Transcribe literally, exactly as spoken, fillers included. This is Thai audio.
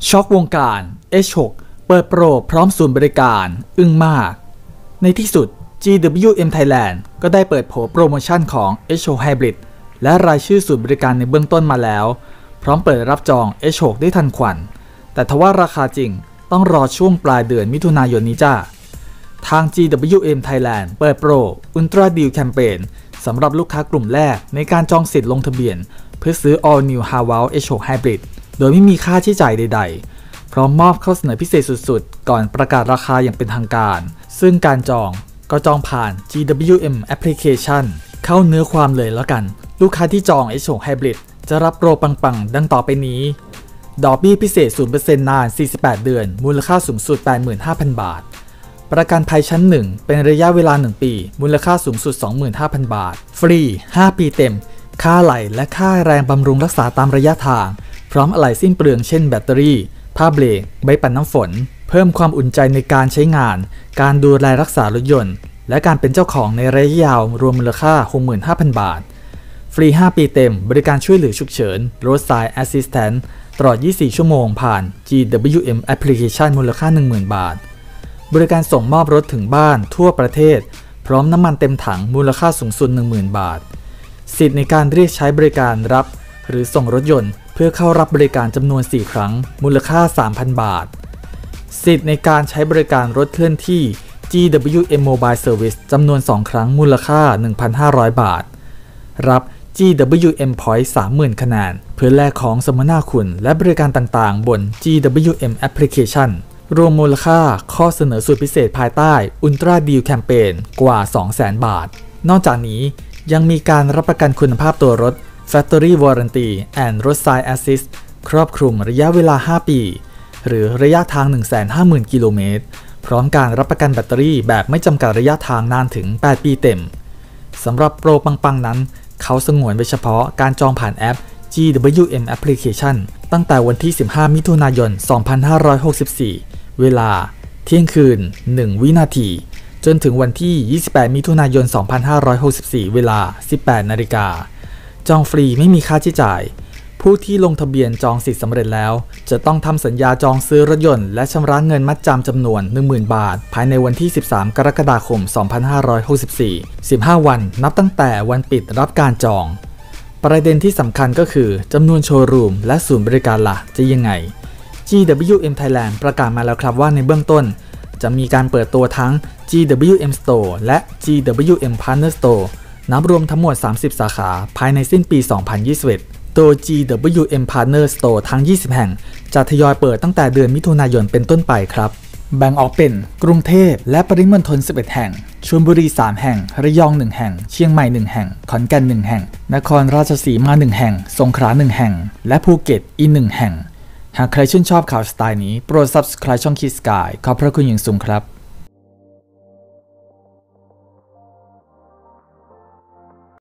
ช็อกวงการ เอช หก เปิดโปรพร้อมศูนย์บริการอึ้งมากในที่สุด จี ดับเบิลยู เอ็ม Thailand ก็ได้เปิดโผโปรโมชั่นของ เอช หก Hybrid และรายชื่อศูนย์บริการในเบื้องต้นมาแล้วพร้อมเปิดรับจอง เอช หก ได้ทันควันแต่ทว่าราคาจริงต้องรอช่วงปลายเดือนมิถุนายนนี้จ้าทาง จี ดับเบิลยู เอ็ม Thailand เปิดโปร Ultra Deal Campaign สำหรับลูกค้ากลุ่มแรกในการจองสิทธิ์ลงทะเบียนเพื่อซื้อ All New Haval เอช หก Hybrid โดยไม่มีค่าใช้จ่ายใดๆพร้อมมอบข้อเสนอพิเศษสุดๆก่อนประกาศราคาอย่างเป็นทางการซึ่งการจองก็จองผ่าน จี ดับเบิลยู เอ็ม Application เข้าเนื้อความเลยแล้วกันลูกค้าที่จอง เอช หก Hybrid จะรับโปรปังๆดังต่อไปนี้ดอกเบี้ยพิเศษ ศูนย์เปอร์เซ็นต์ นาน สี่สิบแปด เดือนมูลค่าสูงสุด แปดหมื่นห้าพัน บาทประกันภัยชั้นหนึ่งเป็นระยะเวลาหนึ่งปีมูลค่าสูงสุด สองหมื่นห้าพัน บาทฟรีห้าปีเต็มค่าอะไหล่และค่าแรงบำรุงรักษาตามระยะทางพร้อมอะไหล่สิ้นเปลืองเช่นแบตเตอรี่ผ้าเบรกใบปั่นน้ำฝนเพิ่มความอุ่นใจในการใช้งานการดูแลรักษารถยนต์และการเป็นเจ้าของในระยะยาวรวมมูลค่า หกหมื่นห้าพัน บาทฟรีห้าปีเต็มบริการช่วยเหลือฉุกเฉิน Roadside Assistance ตลอดยี่สิบสี่ชั่วโมงผ่าน จี ดับเบิลยู เอ็ม Application มูลค่า หนึ่งหมื่น บาทบริการส่งมอบรถถึงบ้านทั่วประเทศพร้อมน้ำมันเต็มถังมูลค่าสูงสุด หนึ่งหมื่น บาทสิทธิ์ในการเรียกใช้บริการรับหรือส่งรถยนต์เพื่อเข้ารับบริการจำนวนสี่ครั้งมูลค่า สามพัน บาทสิทธิ์ในการใช้บริการรถเคลื่อนที่ จี ดับเบิลยู เอ็ม Mobile Service จำนวนสองครั้งมูลค่า หนึ่งพันห้าร้อย บาทรับ จี ดับเบิลยู เอ็ม Point สามหมื่น คะแนนเพื่อแลกของสมนาคุณและบริการต่างๆบน จี ดับเบิลยู เอ็ม Application รวมมูลค่าข้อเสนอสุดพิเศษภายใต้ Ultra Deal Campaign กว่า สองแสน บาทนอกจากนี้ยังมีการรับประกันคุณภาพตัวรถ Factory Warranty and Roadside Assist ครอบคลุมระยะเวลาห้าปีหรือระยะทาง หนึ่งแสนห้าหมื่น กิโลเมตรพร้อมการรับประกันแบตเตอรี่แบบไม่จำกัดระยะทางนานถึงแปดปีเต็มสำหรับโปรปังๆนั้นเขาสงวนไว้เฉพาะการจองผ่านแอป จี ดับเบิลยู เอ็ม Application ตั้งแต่วันที่สิบห้ามิถุนายนสองพันห้าร้อยหกสิบสี่เวลาเที่ยงคืนหนึ่งวินาทีจนถึงวันที่ยี่สิบแปดมิถุนายนสองพันห้าร้อยหกสิบสี่เวลาสิบแปดนาฬิกาจองฟรีไม่มีค่าใช้จ่ายผู้ที่ลงทะเบียนจองสิทธิ์สำเร็จแล้วจะต้องทำสัญญาจองซื้อรถยนต์และชำระเงินมัดจำจำนวน หนึ่งหมื่น บาทภายในวันที่สิบสามกรกฎาคมสองพันห้าร้อยหกสิบสี่ สิบห้าวันนับตั้งแต่วันปิดรับการจองประเด็นที่สำคัญก็คือจำนวนโชว์รูมและศูนย์บริการล่ะจะยังไง จี ดับเบิลยู เอ็ม Thailand ประกาศมาแล้วครับว่าในเบื้องต้นจะมีการเปิดตัวทั้ง จี ดับเบิลยู เอ็ม Store และ จี ดับเบิลยู เอ็ม Partner Store นับรวมทั้งหมดสามสิบสาขาภายในสิ้นปีสองพันยี่สิบเอ็ดโดย จี ดับเบิลยู เอ็ม Partner Store ทั้งยี่สิบแห่งจะทยอยเปิดตั้งแต่เดือนมิถุนายนเป็นต้นไปครับแบ่งออกเป็นกรุงเทพและปริมณฑลสิบเอ็ดแห่งชลบุรีสามแห่งระยองหนึ่งแห่งเชียงใหม่หนึ่งแห่งขอนแก่นหนึ่งแห่งนครราชสีมาหนึ่งแห่งสงขลาหนึ่งแห่งและภูเก็ตอีกหนึ่งแห่งหากใครชื่นชอบข่าวสไตล์นี้โปรด Subscribe ช่อง Kids Sky ขอบพระคุณอย่างสูงครับ